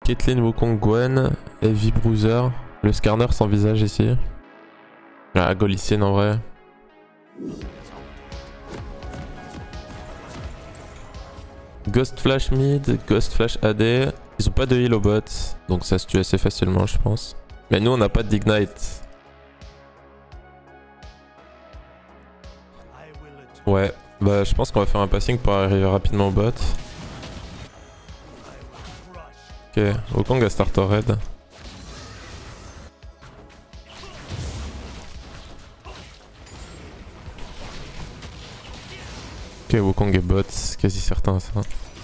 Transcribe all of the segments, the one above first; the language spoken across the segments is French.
Caitlyn, Wukong, Gwen, Heavy Bruiser. Le Skarner sans visage ici. Ah, Golicienne en vrai. Ghost Flash mid, Ghost Flash AD. Ils ont pas de heal au bot, donc ça se tue assez facilement je pense. Mais nous on n'a pas d'ignite. Ouais, bah je pense qu'on va faire un passing pour arriver rapidement au bot. Ok, Wukong a start au red. Ok, Wukong est bot, c'est quasi certain ça.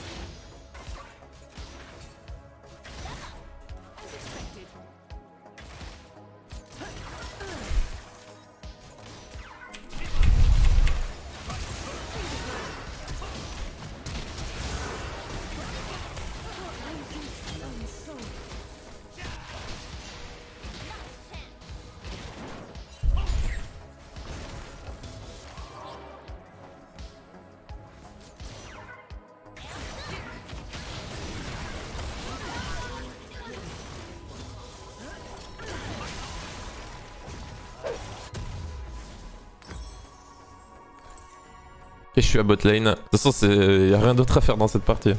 Et je suis à bot lane. De toute façon, y a rien d'autre à faire dans cette partie.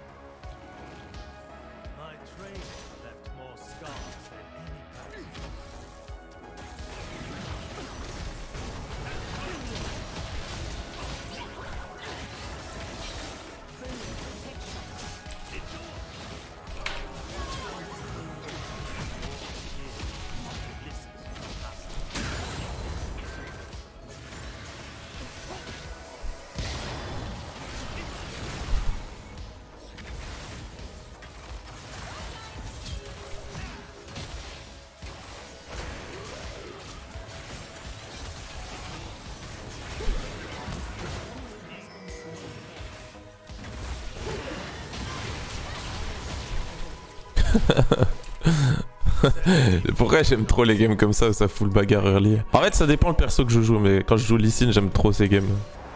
Pourquoi j'aime trop les games comme ça où ça fout le bagarre early? En fait ça dépend le perso que je joue, mais quand je joue Lee Sin j'aime trop ces games.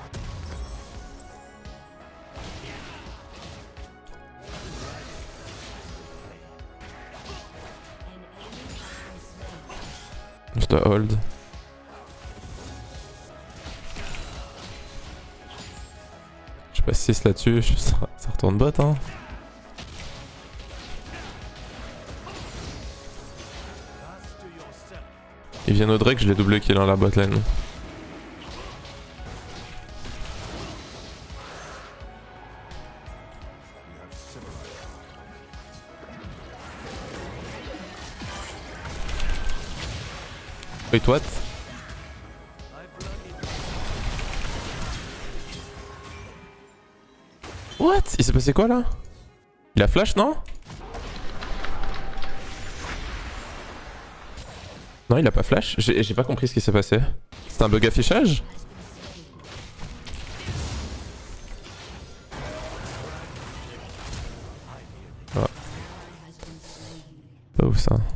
Je dois hold. Je passe 6 là-dessus, ça retourne bot hein. Il vient au Drake, je l'ai double kill dans la botlane. Wait, what? What? Il s'est passé quoi là? Il a flash, non? Non, il a pas flash. J'ai pas compris ce qui s'est passé. C'est un bug affichage? Oh. Pas ouf ça.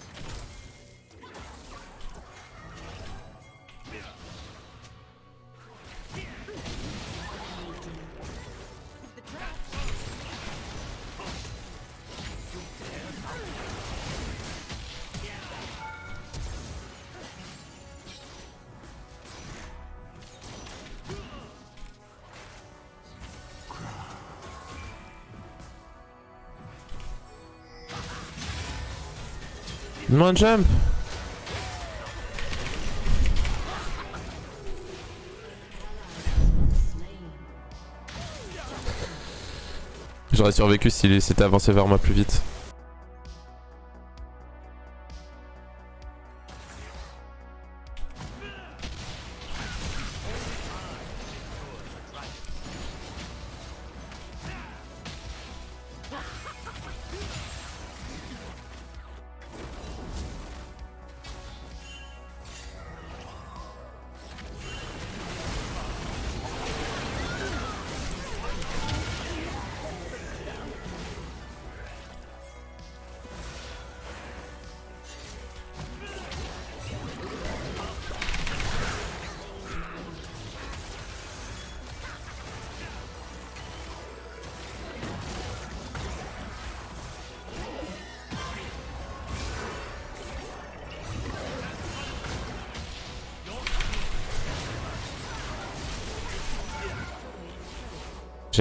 Donne-moi un jump. J'aurais survécu s'il s'était avancé vers moi plus vite.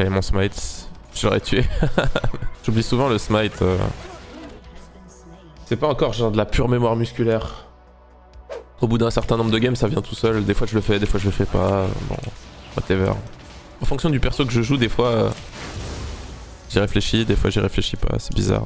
J'avais mon smite. Je l'aurais tué. J'oublie souvent le smite. C'est pas encore genre de la pure mémoire musculaire. Au bout d'un certain nombre de games, ça vient tout seul. Des fois je le fais, des fois je le fais pas. Bon, whatever. En fonction du perso que je joue, des fois j'y réfléchis, des fois j'y réfléchis pas. C'est bizarre.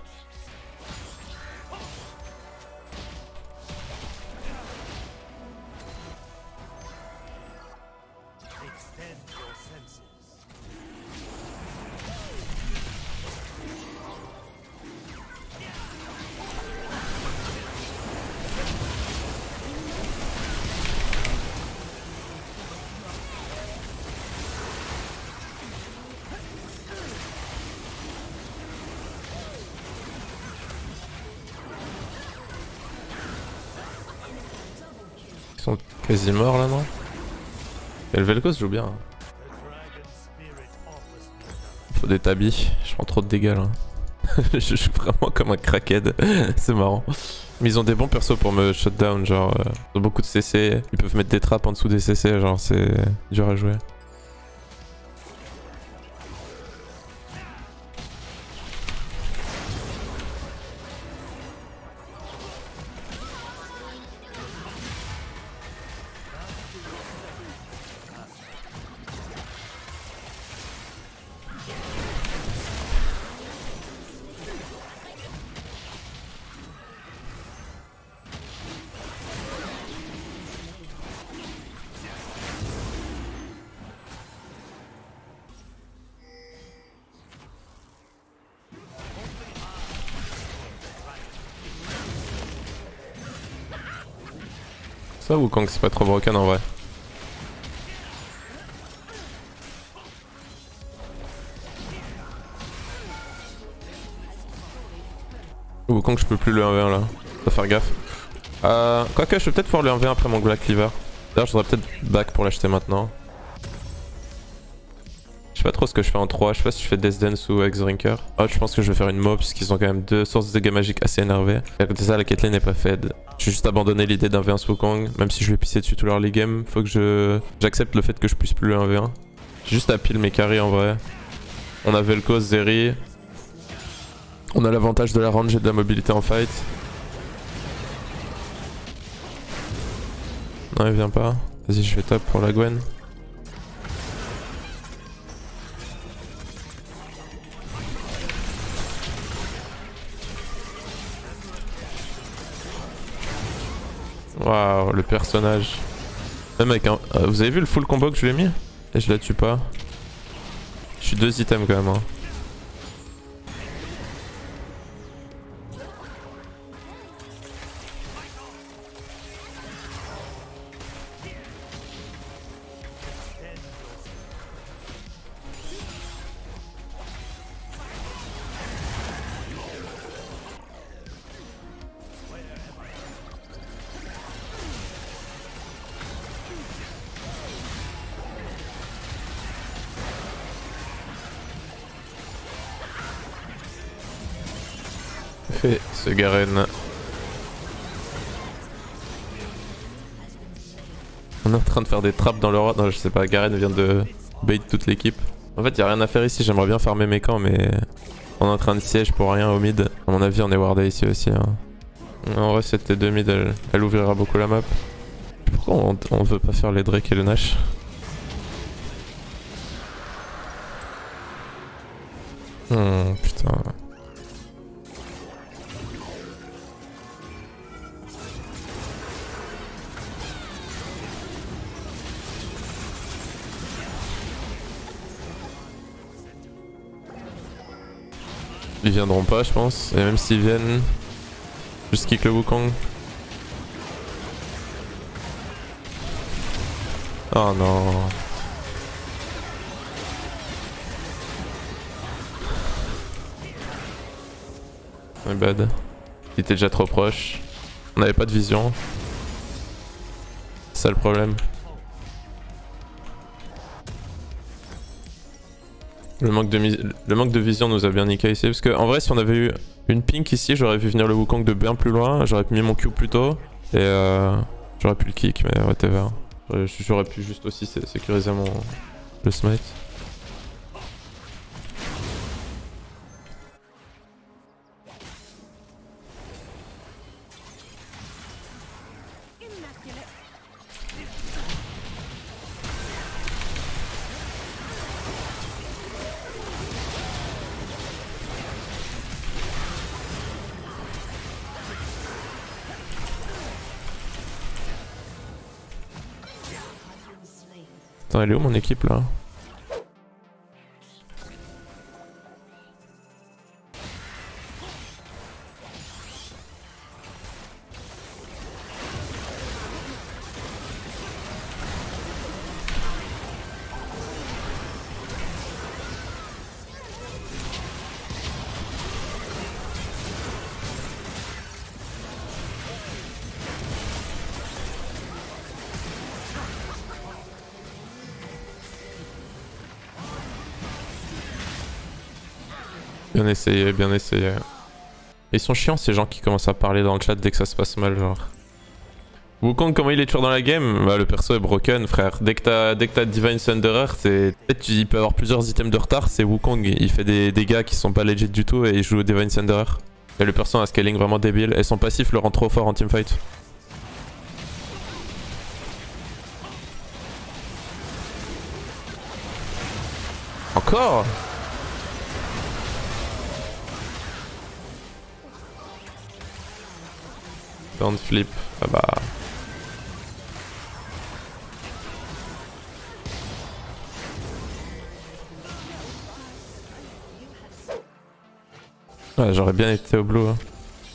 Ils sont quasi morts là, non? Et le Vel'Koz joue bien. Faut des tabis, je prends trop de dégâts là. Je joue vraiment comme un crackhead, c'est marrant. Mais ils ont des bons persos pour me shutdown, genre ils ont beaucoup de CC, ils peuvent mettre des trappes en dessous des CC, genre c'est dur à jouer. Ça Wukong c'est pas trop broken en vrai. Wukong je peux plus le 1v1 là, faut faire gaffe. Quoique je peux peut-être pouvoir le 1v1 après mon Black Cleaver. D'ailleurs je voudrais peut-être back pour l'acheter maintenant. Je sais pas trop ce que je fais en 3, je sais pas si je fais Death Dance ou X-Drinker. Ah je pense que je vais faire une mob parce qu'ils ont quand même deux sources de dégâts magiques assez énervées. Et à côté de ça la Caitlyn n'est pas fed. J'ai juste abandonné l'idée d'un V1 Wukong, même si je vais pisser dessus tout l'early game, faut que j'accepte le fait que je puisse plus le 1v1. J'ai juste à pile mes carries en vrai. On a Vel'Koz, Zeri. On a l'avantage de la range et de la mobilité en fight. Non il vient pas. Vas-y je vais top pour la Gwen. Waouh, le personnage. Même avec un... vous avez vu le full combo que je lui ai mis? Et je la tue pas. Je suis 2 items quand même. Hein. Fait ce Garen. On est en train de faire des trappes dans le roi. Non, je sais pas, Garen vient de bait toute l'équipe. En fait, y a rien à faire ici. J'aimerais bien farmer mes camps, mais on est en train de siège pour rien au mid. À mon avis, on est wardé ici aussi. Hein. En vrai, cette T2 mid, elle ouvrira beaucoup la map. Pourquoi on veut pas faire les Drake et le Nash? Putain. Ils viendront pas je pense, et même s'ils viennent, juste kick le Wukong. Oh non. My bad. Il était déjà trop proche. On avait pas de vision. C'est ça le problème. Le manque de vision nous a bien niqué ici. Parce que en vrai si on avait eu une pink ici, j'aurais vu venir le Wukong de bien plus loin. J'aurais mis mon Q plus tôt. Et j'aurais pu le kick, mais whatever. J'aurais pu juste aussi sécuriser le smite. Attends, elle est où mon équipe là? Bien essayé, bien essayé. Ils sont chiants ces gens qui commencent à parler dans le chat dès que ça se passe mal, genre. Wukong, comment il est toujours dans la game? Bah, le perso est broken, frère. Dès que t'as Divine Thunderer, c'est. Peut-être il peut avoir plusieurs items de retard, c'est Wukong. Il fait des dégâts qui sont pas legit du tout et il joue Divine Thunderer. Et le perso a un scaling vraiment débile. Et son passif le rend trop fort en teamfight. Encore? Don't flip. Ah bah. Ouais, j'aurais bien été au blue. Hein.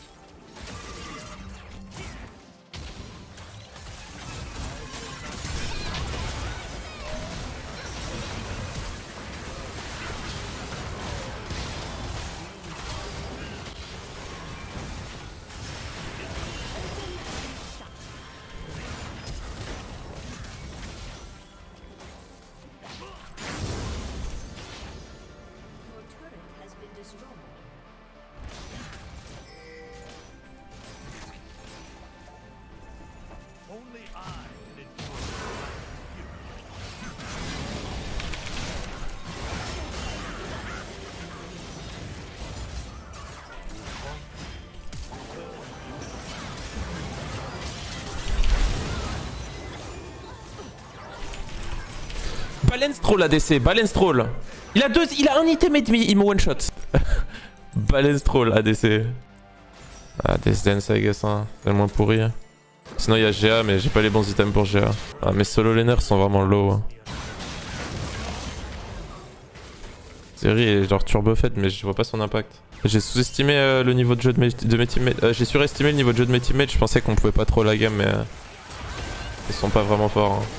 Balance troll ADC, balance troll. Il a un item et demi, il me one shot. Balance troll ADC. Ah, Death Dance, I guess, hein. C'est le moins pourri. Sinon, il y a GA, mais j'ai pas les bons items pour GA. Ah, mes solo laners sont vraiment low. Hein. Zeri est genre turbo fait, mais je vois pas son impact. J'ai sous-estimé le niveau de jeu de mes teammates. J'ai surestimé le niveau de jeu de mes teammates. Je pensais qu'on pouvait pas trop la game, mais ils sont pas vraiment forts. Hein.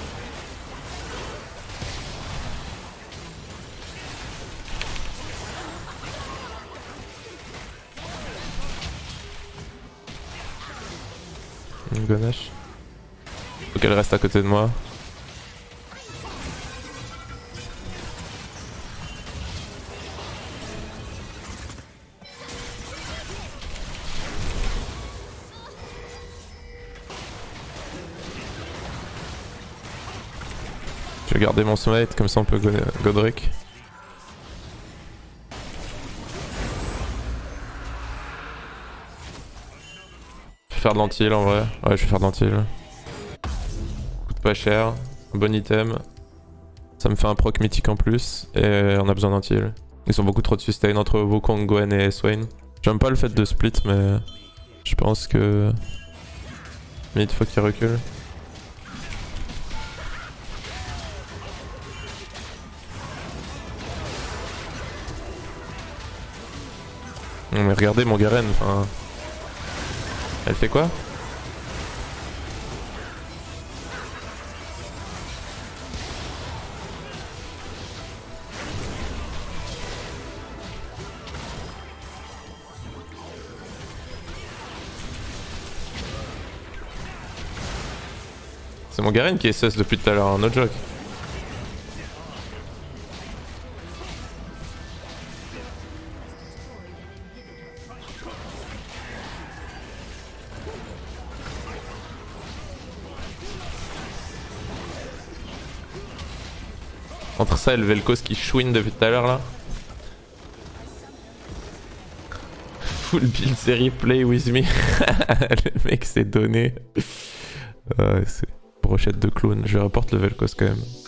Une ganache. Faut qu'elle reste à côté de moi. Je vais garder mon smite, comme ça on peut Godric. Je vais faire de l'anti-heal en vrai. Ouais, je vais faire de l'anti-heal. Coûte pas cher, un bon item. Ça me fait un proc mythique en plus. Et on a besoin d'anti-heal. Ils sont beaucoup trop de sustain entre Wukong, Gwen et Swain. J'aime pas le fait de split, mais je pense que mid faut qu'il recule. Non mais regardez mon Garen, enfin... Elle fait quoi? C'est mon Garen qui est sus depuis tout à l'heure, no joke. Entre ça et le Vel'Koz qui chouine depuis tout à l'heure là. Full build série play with me. Le mec s'est donné. C'est brochette de clown. Je vais reporter le Vel'Koz quand même.